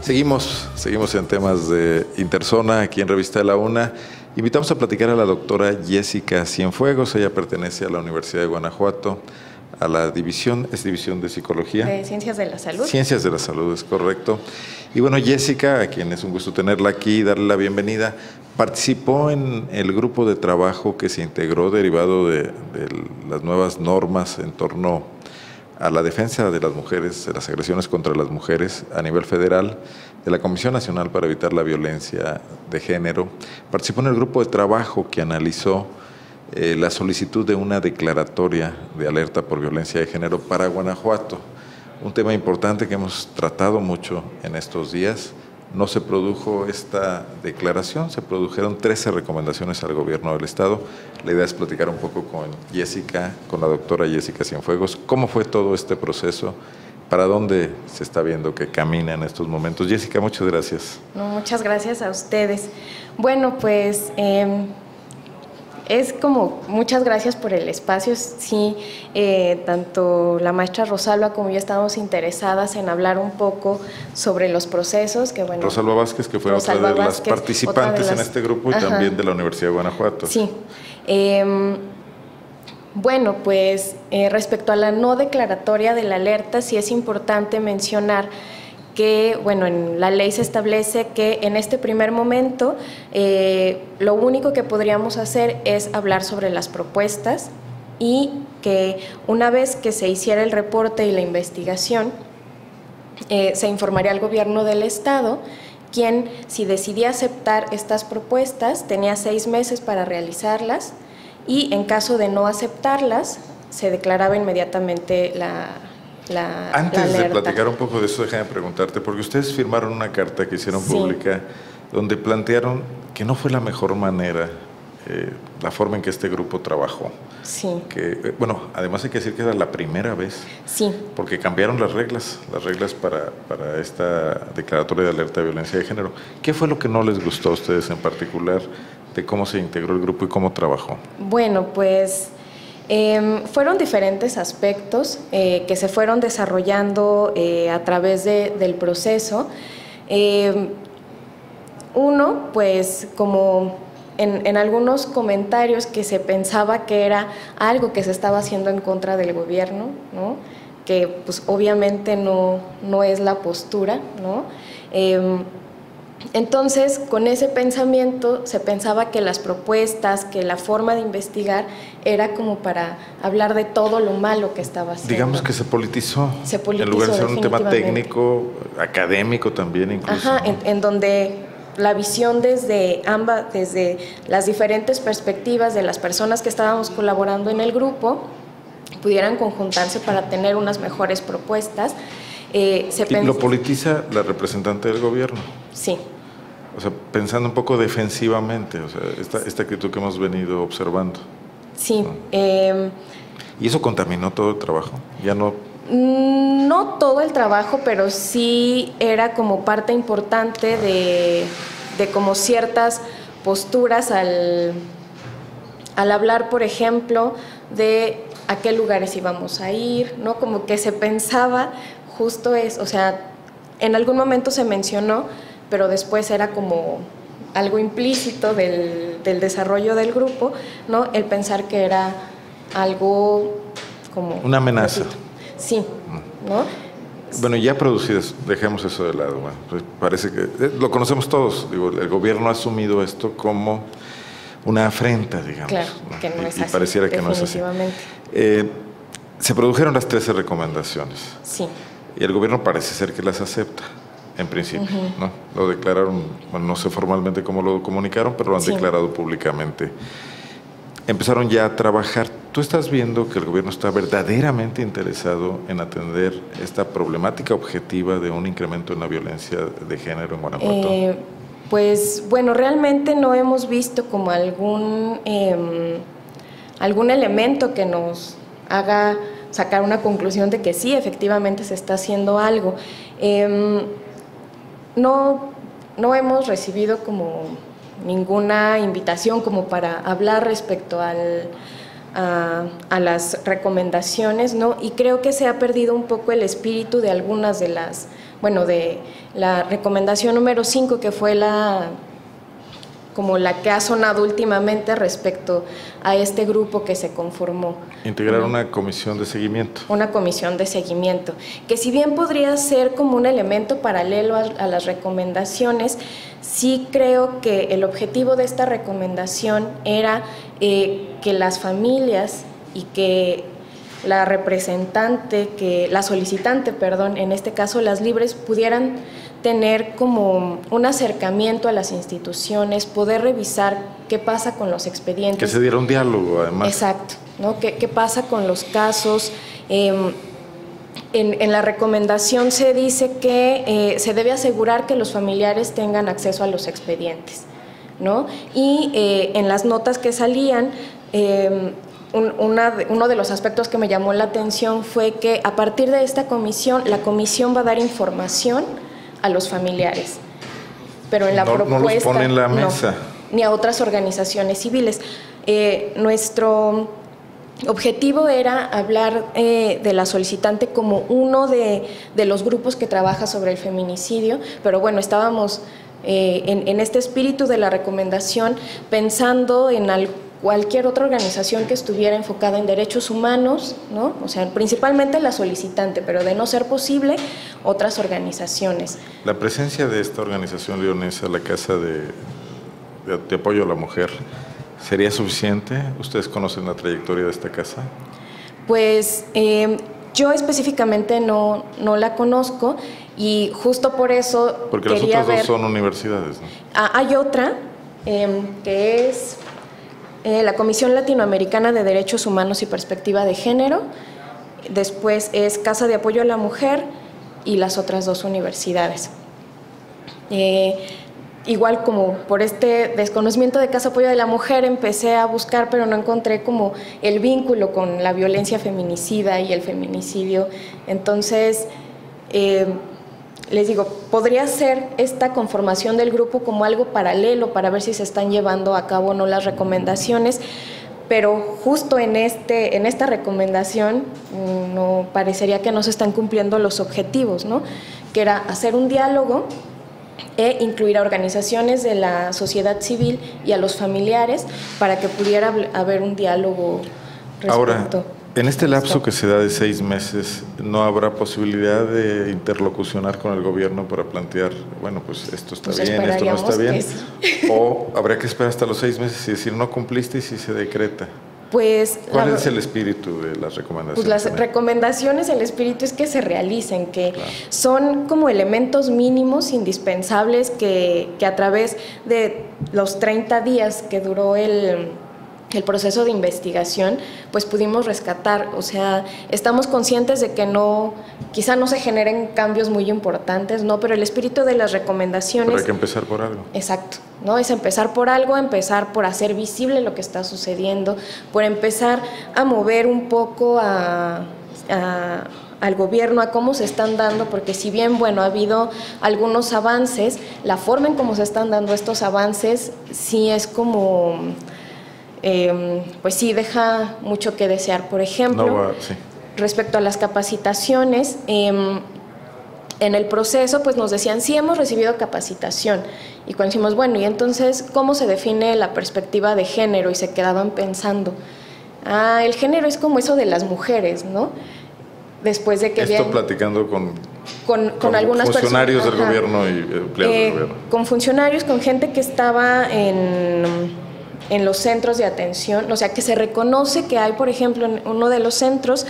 Seguimos en temas de Interzona, aquí en Revista de la UNA. Invitamos a platicar a la doctora Jessica Cienfuegos. Ella pertenece a la Universidad de Guanajuato, a la división de Psicología. De Ciencias de la Salud. Ciencias de la Salud, es correcto. Y bueno, Jessica, a quien es un gusto tenerla aquí y darle la bienvenida, participó en el grupo de trabajo que se integró derivado de las nuevas normas en torno a la defensa de las mujeres, de las agresiones contra las mujeres a nivel federal, de la Comisión Nacional para Evitar la Violencia de Género. Participó en el grupo de trabajo que analizó la solicitud de una declaratoria de alerta por violencia de género para Guanajuato. Un tema importante que hemos tratado mucho en estos días. No se produjo esta declaración, se produjeron 13 recomendaciones al gobierno del estado. La idea es platicar un poco con Jessica, con la doctora Jessica Cienfuegos, cómo fue todo este proceso, para dónde se está viendo que camina en estos momentos. Jessica, muchas gracias. No, muchas gracias a ustedes. Bueno, pues es como muchas gracias por el espacio. Sí, tanto la maestra Rosalba como yo estábamos interesadas en hablar un poco sobre los procesos. Que, bueno, Rosalba Vázquez, que fue otra de las participantes en este grupo y también de la Universidad de Guanajuato. Sí. Bueno, pues respecto a la no declaratoria de la alerta, sí es importante mencionar que, bueno, en la ley se establece que en este primer momento lo único que podríamos hacer es hablar sobre las propuestas y que una vez que se hiciera el reporte y la investigación, se informaría al gobierno del estado, quien, si decidía aceptar estas propuestas, tenía 6 meses para realizarlas y en caso de no aceptarlas, se declaraba inmediatamente Antes de platicar un poco de eso, déjame preguntarte, porque ustedes firmaron una carta que hicieron pública donde plantearon que no fue la mejor manera la forma en que este grupo trabajó. Sí. Que, bueno, además hay que decir que era la primera vez. Sí. Porque cambiaron las reglas para esta declaratoria de alerta de violencia de género. ¿Qué fue lo que no les gustó a ustedes en particular de cómo se integró el grupo y cómo trabajó? Bueno, pues fueron diferentes aspectos que se fueron desarrollando a través del proceso. Uno, pues como en algunos comentarios que se pensaba que era algo que se estaba haciendo en contra del gobierno, ¿no? Que pues obviamente no es la postura, ¿no? Entonces, con ese pensamiento se pensaba que las propuestas, que la forma de investigar era como para hablar de todo lo malo que estaba haciendo. Digamos que se politizó. Se politizó, en lugar de ser un tema técnico, académico también incluso. Ajá, en donde la visión desde las diferentes perspectivas de las personas que estábamos colaborando en el grupo pudieran conjuntarse para tener unas mejores propuestas. ¿Y lo politiza la representante del gobierno? Sí. O sea, pensando un poco defensivamente, o sea, esta actitud que hemos venido observando. Sí. ¿No? ¿Y eso contaminó todo el trabajo? Ya no... No todo el trabajo, pero sí era como parte importante de como ciertas posturas al hablar, por ejemplo, de a qué lugares íbamos a ir, ¿no? Como que se pensaba justo eso, o sea, en algún momento se mencionó, pero después era como algo implícito del desarrollo del grupo, ¿no? El pensar que era algo como... una amenaza. Sí, ¿no? Bueno, ya producidas, dejemos eso de lado. Bueno, pues parece que lo conocemos todos. Digo, el gobierno ha asumido esto como una afrenta, digamos. Claro, que no es así. Y pareciera que no es así. Se produjeron las 13 recomendaciones. Sí. Y el gobierno parece ser que las acepta, en principio, ¿no? Lo declararon, bueno, no sé formalmente cómo lo comunicaron, pero lo han declarado públicamente. Empezaron ya a trabajar. ¿Tú estás viendo que el gobierno está verdaderamente interesado en atender esta problemática objetiva de un incremento en la violencia de género en Guanajuato? Pues bueno, realmente no hemos visto como algún elemento que nos haga sacar una conclusión de que sí, efectivamente se está haciendo algo. No hemos recibido como ninguna invitación como para hablar respecto a las recomendaciones, ¿no? Y creo que se ha perdido un poco el espíritu de algunas de las bueno, de la recomendación número 5, que fue como la que ha sonado últimamente respecto a este grupo que se conformó. Integrar una comisión de seguimiento. Una comisión de seguimiento, que si bien podría ser como un elemento paralelo a las recomendaciones, sí creo que el objetivo de esta recomendación era que las familias y que la solicitante, en este caso las libres, pudieran tener como un acercamiento a las instituciones, poder revisar qué pasa con los expedientes. Que se diera un diálogo, además. Exacto, ¿no? ¿Qué pasa con los casos? En la recomendación se dice que se debe asegurar que los familiares tengan acceso a los expedientes, ¿no? Y en las notas que salían, uno de los aspectos que me llamó la atención fue que a partir de esta comisión, la comisión va a dar información a los familiares, pero en la propuesta no los pone en la mesa. No, ni a otras organizaciones civiles. Nuestro objetivo era hablar de la solicitante como uno de los grupos que trabaja sobre el feminicidio, pero bueno, estábamos en este espíritu de la recomendación pensando en cualquier otra organización que estuviera enfocada en derechos humanos, ¿no? O sea, principalmente la solicitante, pero de no ser posible, otras organizaciones. La presencia de esta organización leonesa, la Casa de Apoyo a la Mujer, ¿sería suficiente? ¿Ustedes conocen la trayectoria de esta casa? Pues yo específicamente no la conozco y justo por eso porque las otras dos son universidades, ¿no? Hay otra que es la Comisión Latinoamericana de Derechos Humanos y Perspectiva de Género, después es Casa de Apoyo a la Mujer y las otras dos universidades. Igual como por este desconocimiento de Casa de Apoyo a la Mujer empecé a buscar, pero no encontré como el vínculo con la violencia feminicida y el feminicidio. Entonces, les digo, podría ser esta conformación del grupo como algo paralelo para ver si se están llevando a cabo o no las recomendaciones, pero justo en esta recomendación no parecería que no se están cumpliendo los objetivos, ¿no? Que era hacer un diálogo e incluir a organizaciones de la sociedad civil y a los familiares para que pudiera haber un diálogo respecto. Ahora, en este lapso que se da de 6 meses, ¿no habrá posibilidad de interlocucionar con el gobierno para plantear, bueno, pues esto está bien, esto no está bien? Sí. ¿O habría que esperar hasta los 6 meses y decir no cumpliste y si se decreta? Pues, ¿cuál es el espíritu de las recomendaciones? Pues las recomendaciones, el espíritu es que se realicen, que son como elementos mínimos indispensables que a través de los 30 días que duró el proceso de investigación, pues pudimos rescatar. O sea, estamos conscientes de que quizá no se generen cambios muy importantes, ¿no? Pero el espíritu de las recomendaciones… Pero hay que empezar por algo. Exacto, ¿no? Es empezar por algo, empezar por hacer visible lo que está sucediendo, por empezar a mover un poco al gobierno, a cómo se están dando, porque si bien, bueno, ha habido algunos avances, la forma en cómo se están dando estos avances sí es como… pues sí deja mucho que desear. Por ejemplo, respecto a las capacitaciones, en el proceso pues nos decían, sí hemos recibido capacitación, y cuando decimos, bueno, y entonces, ¿cómo se define la perspectiva de género? Y se quedaban pensando, el género es como eso de las mujeres, ¿no? Después de que platicando con algunas funcionarios del gobierno y empleados del gobierno. Con funcionarios, con gente que estaba en los centros de atención, o sea, que se reconoce que hay, por ejemplo, en uno de los centros,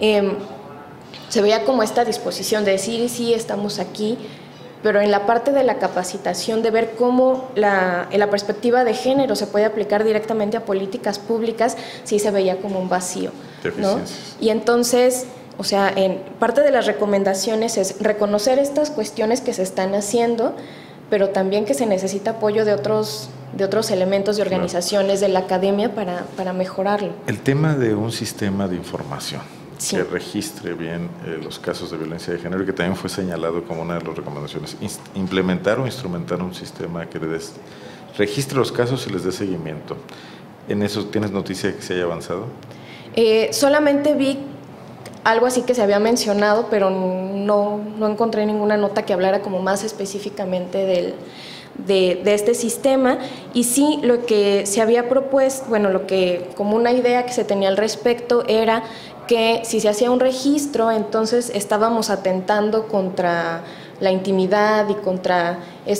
se veía como esta disposición de decir, sí, estamos aquí, pero en la parte de la capacitación, de ver cómo la perspectiva de género se puede aplicar directamente a políticas públicas, sí se veía como un vacío, ¿no? Y entonces, o sea, en parte de las recomendaciones es reconocer estas cuestiones que se están haciendo, pero también que se necesita apoyo de otros elementos, de organizaciones, de la academia para mejorarlo. El tema de un sistema de información que registre bien los casos de violencia de género, que también fue señalado como una de las recomendaciones, implementar o instrumentar un sistema que registre los casos y les dé seguimiento. ¿En eso tienes noticia de que se haya avanzado? Solamente vi algo así que se había mencionado, pero no encontré ninguna nota que hablara como más específicamente de este sistema. Y sí, lo que se había propuesto, bueno, como una idea que se tenía al respecto era que si se hacía un registro, entonces estábamos atentando contra la intimidad y contra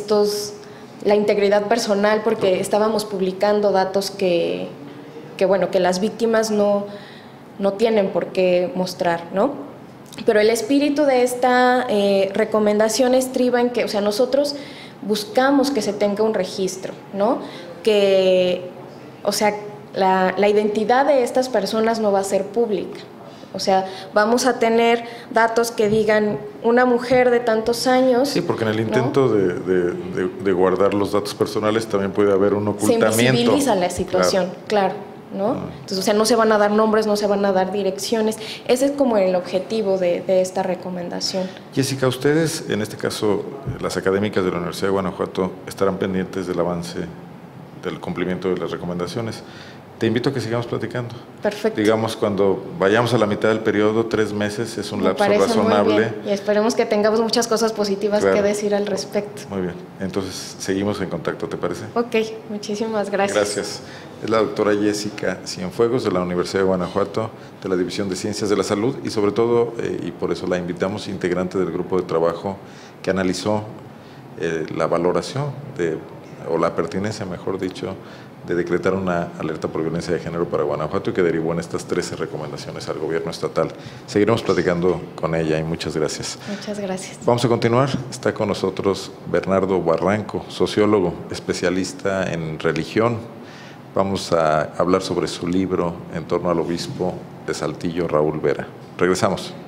la integridad personal, porque estábamos publicando datos que las víctimas no tienen por qué mostrar, ¿no? Pero el espíritu de esta recomendación estriba en que, o sea, nosotros buscamos que se tenga un registro, ¿no? Que, o sea, la identidad de estas personas no va a ser pública. O sea, vamos a tener datos que digan una mujer de tantos años. Sí, porque en el intento, ¿no?, de guardar los datos personales también puede haber un ocultamiento. Se invisibiliza la situación, claro, ¿no? Entonces, o sea, no se van a dar nombres, no se van a dar direcciones. Ese es como el objetivo de esta recomendación. Jessica, ustedes, en este caso, las académicas de la Universidad de Guanajuato, estarán pendientes del avance del cumplimiento de las recomendaciones. Te invito a que sigamos platicando. Perfecto. Digamos, cuando vayamos a la mitad del periodo, 3 meses es un lapso razonable. Muy bien. Y esperemos que tengamos muchas cosas positivas que decir al respecto. Muy bien. Entonces, seguimos en contacto, ¿te parece? Ok, muchísimas gracias. Gracias. Es la doctora Jessica Cienfuegos de la Universidad de Guanajuato, de la División de Ciencias de la Salud y sobre todo, y por eso la invitamos, integrante del grupo de trabajo que analizó la valoración o la pertinencia, mejor dicho, de decretar una alerta por violencia de género para Guanajuato y que derivó en estas 13 recomendaciones al gobierno estatal. Seguiremos platicando con ella y muchas gracias. Muchas gracias. Vamos a continuar. Está con nosotros Bernardo Barranco, sociólogo, especialista en religión. Vamos a hablar sobre su libro en torno al obispo de Saltillo, Raúl Vera. Regresamos.